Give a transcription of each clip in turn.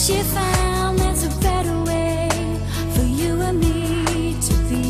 she found there's a better way for you and me to be.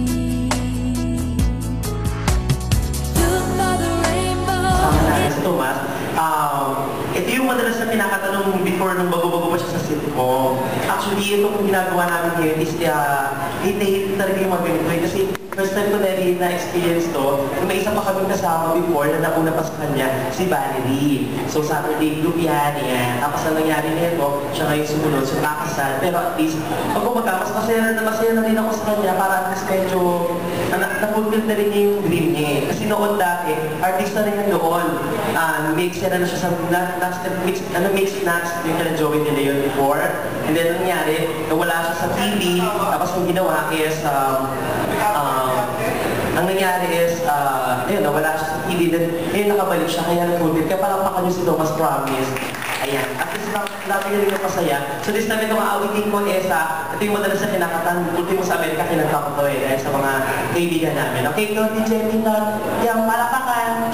Look by the rainbow. Sama natin si Tomas. Ito yung madalas na pinakatanong before nung bago-bago pa siya sa sitcom. Actually, ito kung ginagawa namin ngayon is hit talaga yung mga ganito. Kasi first time ko na-experience to, may isa pa kaming kasama before na nauna pa sa kanya, si Valerie. So Saturday group yan. Tapos na nangyari nito, siya ngayon sumunod, so kakasal. Pero at least, pag umaga, masaya na rin ako sa kanya para at least medyo na-fulfill na rin niya yung dream niya. Kasi noon dati, artista rin yan noon. Mix na siya sa mix nuts, yung kala Joey De Leon before. And then nangyari, nawala siya sa TV, tapos ang ginawa is, ang nangyari is, ayun, nawala siya sa TV, then ayun, nakabalik siya, kaya nag-fulfill. Kaya palakpakan niyo si Thomas Promise. Ayan, at least natin na rin yung pasaya. So this namin itong aawitin ko is, ito yung madalas na kinakatan, ultimo sa Amerika, kinanta ko to dahil sa mga kaibigan namin. Okay, ito, DJ Minot, yung palakpakan.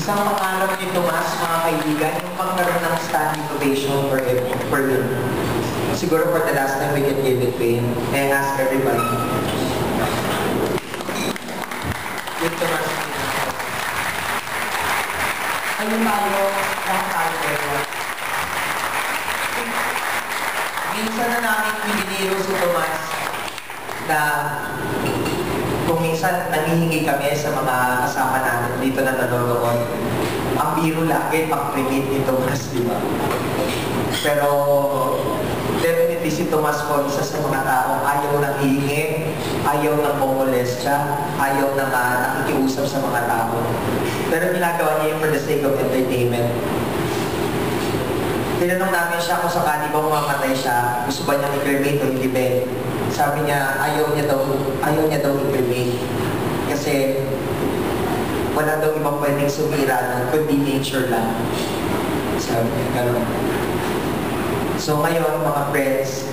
Isang pangarap ni Tomas, mga kaibigan, yung pagkaroon ng standing ovation for him. Siguro for the last time we can give it to him. And ask everybody. With Tomas. Ayun tayo, lahat tayo. Minsan na namin biniro si Tomas na kung minsan nangihingi kami sa mga kasama natin dito na nanonood, ang biro lagi pag-remit ni Tomas, di ba? Pero definitely si Tomas po, isa sa mga taong ayaw nang hihingi, ayaw nang mamolestya, ayaw nang nakikiusap sa mga tao. Pero ginagawa niya yun for the sake of entertainment. Tinanong namin siya kung sakali ba mamamatay siya, gusto ba niyang i-cremate o hindi ba? Sabi niya, ayaw niya daw i-cremate. Kasi wala daw ibang pwedeng sumira nun, kundi nature lang. Sabi niya, gano'n. So ngayon, mga friends,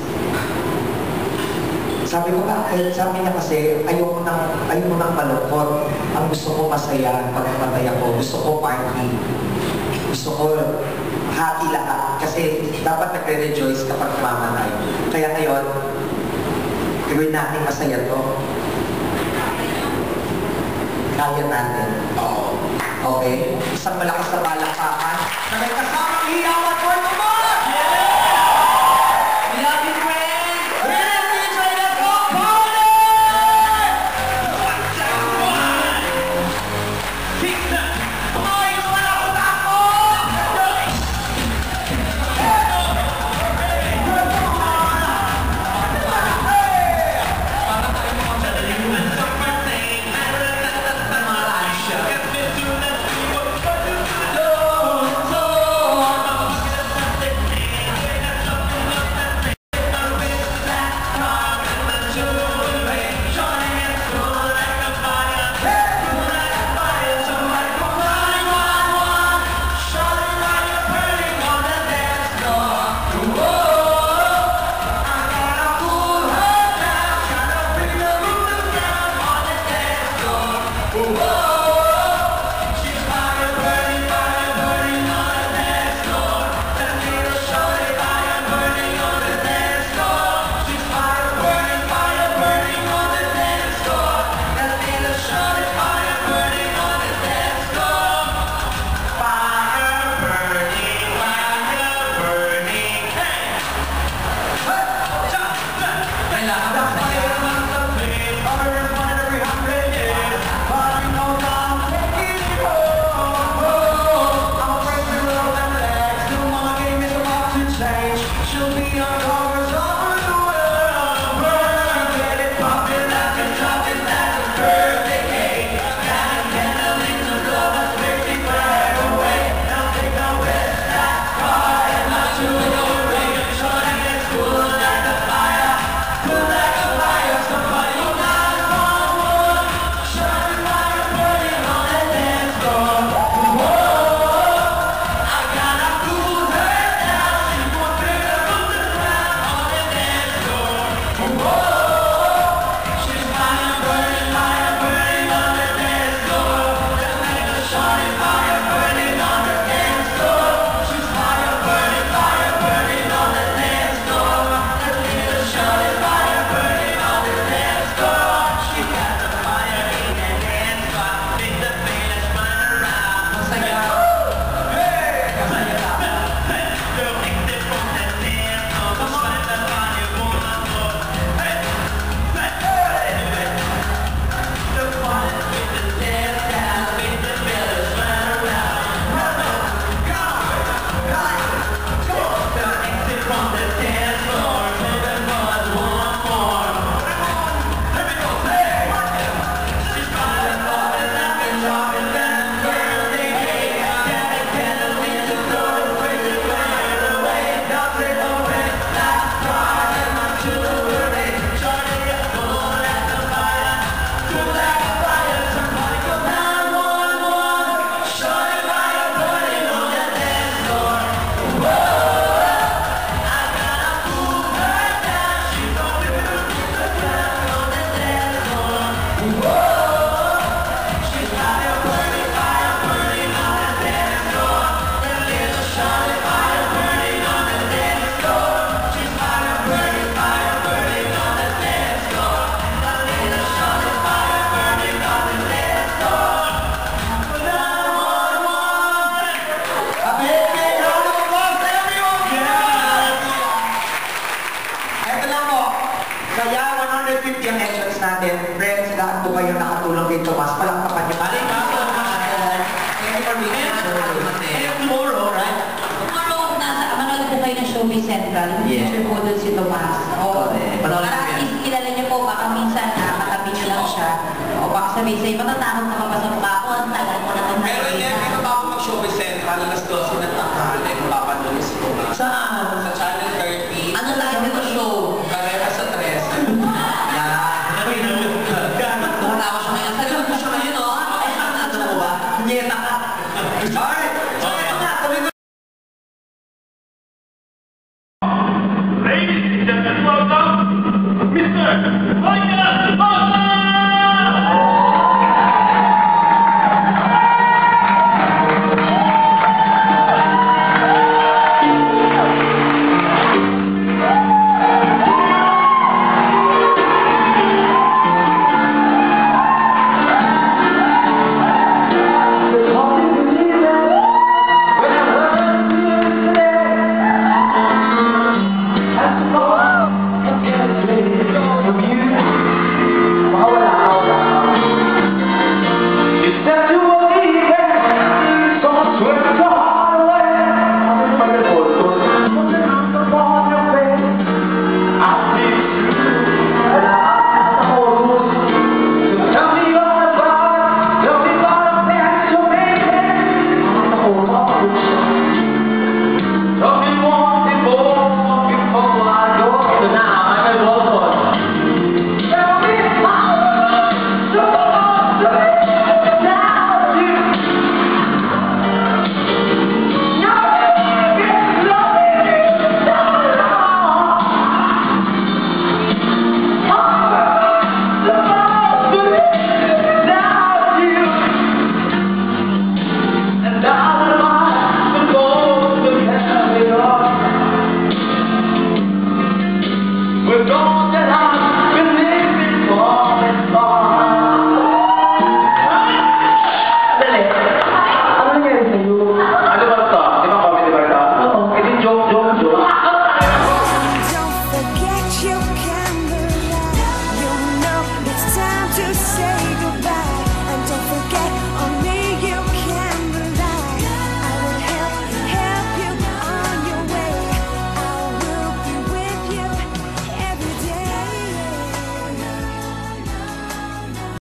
sabi ko bakit? Sabi niya kasi, ayaw mo nang malungkot. Ang gusto ko masaya pag namatay ako. Gusto ko party. Gusto ko happy lahat. Kasi dapat nagre-rejoice kapag mamatay. Kaya ngayon, gawin natin masaya to. Kaya natin. Oo. Okay? Isang malakas na palakpakan na may kasamang hiyaw at word of God! We love you, friends! Let's enjoy the talk party! What's that one? Pick that! Ay, wala ko tako! information. And tomorrow, right? Tomorrow, manood po kayo ng Showbiz Central. Yeah. Feature po doon si Tomas. O, Correct. para Panoorin at mo yan. least kilala niyo po, baka minsan katabi niyo lang siya. O baka sabihin sa'yo, matatakot na mapasa mukha ko, ang tagal ko na itong Pero hindi nakikita. pa ako mag-showbiz central, alas 12 ng tanghali, mapapanood si Tomas. Saan? Sa Channel 30, Ano lang yung show? karera sa 3. Yan. Wala ko siya ngayon. Sabi ko siya ngayon, oh. Ayun, ano mo ba? Nyeta ka. Alright!